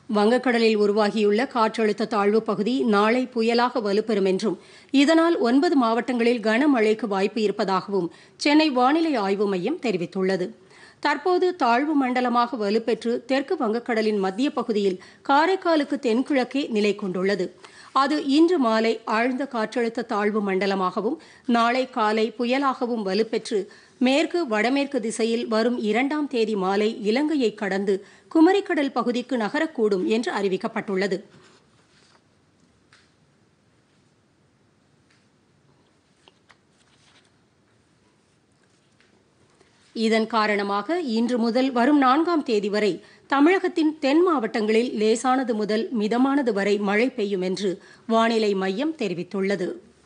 வங்கக்கடலில் உருவாகியுள்ள காற்றழுத்த தாழ்வு பகுதி நாளை புயலாக வலுப்பெறும் என்றும் இதனால் 9 மாவட்டங்களில் கனமழைக்கு வாய்ப்பு இருப்பதாகவும் சென்னை வானிலை ஆய்வு மையம் தெரிவித்துள்ளது. தற்போது தாழ்வு மண்டலமாக வலுப்பெற்று தெற்கு வங்கக்கடலின் மத்திய பகுதியில் காரைக்காலுக்கு தென்கிழக்கே நிலை கொண்டுள்ளது. அது இன்று மாலை ஆழ்ந்த காற்றழுத்த தாழ்வு மண்டலமாகவும் நாளை காலை புயலாகவும் வலுப்பெற்று மேற்கு வடமேற்கு திசையில் வரும் 2ஆம் தேதி மாலை இலங்கையை கடந்து குமரிக்கடல் பகுதிக்கு நகரக்கூடும் என்று அறிவிக்கப்பட்டுள்ளது. இதன் காரணமாக இன்று முதல் வரும் 4ஆம் தேதி வரை தமிழகத்தின் தென் மாவட்டங்களில் லேசானது முதல் மிதமானது வரை மழை பெய்யும் என்று வானிலை மையம் தெரிவித்துள்ளது.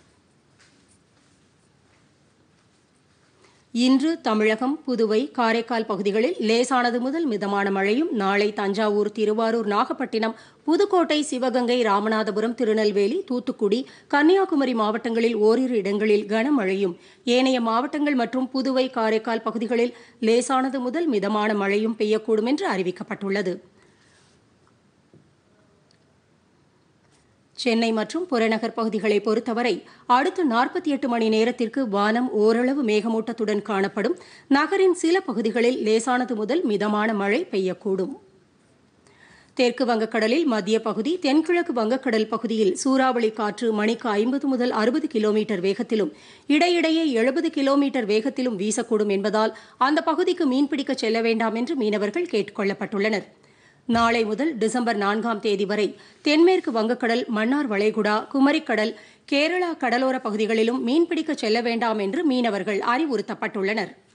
இன்று தமிழகம், புதுவை, காரைக்கால் பகுதிகளில் லேசானது முதல் மிதமான மழையும், நாளை தஞ்சாவூர், திருவாரூர், நாகப்பட்டினம், புதுக்கோட்டை, சிவகங்கை, ராமநாதபுரம், திருநெல்வேலி, தூத்துக்குடி, கன்னியாகுமரி மாவட்டங்களில் ஓரிரு இடங்களில் கனமழையும், ஏனைய மாவட்டங்கள் மற்றும் புதுவை, காரைக்கால் பகுதிகளில் லேசானது முதல் மிதமான மழையும் பெய்யக்கூடும் என்று அறிவிக்கப்பட்டுள்ளது. சென்னை மற்றும் புறநகர் பகுதிகளை பொறுத்தவரை அடுத்த 48 மணி நேரத்திற்கு வானம் ஓரளவு மேகமூட்டத்துடன் காணப்படும். நகரின் சில பகுதிகளில் லேசானது முதல் மிதமான மழை பெய்யக்கூடும். தெற்கு வங்கக்கடலில் மத்திய பகுதி, தென்கிழக்கு வங்கக்கடல் பகுதியில் சூறாவளி காற்று மணிக்கு 50 முதல் 60 கிலோமீட்டர் வேகத்திலும் இடையிடையே 70 கிலோமீட்டர் வேகத்திலும் வீசக்கூடும் என்பதால் அந்த பகுதிக்கு மீன்பிடிக்க செல்ல வேண்டாம் என்று மீனவர்கள் கேட்டுக் கொள்ளப்பட்டுள்ளனர். நாளை முதல் டிசம்பர் 4ஆம் தேதி வரை தென்மேற்கு வங்கக்கடல், மன்னார் வளைகுடா, குமரிக்கடல், கேரளா கடலோர பகுதிகளிலும் மீன்பிடிக்க செல்ல வேண்டாம் என்று மீனவர்கள் அறிவுறுத்தப்பட்டுள்ளனர்.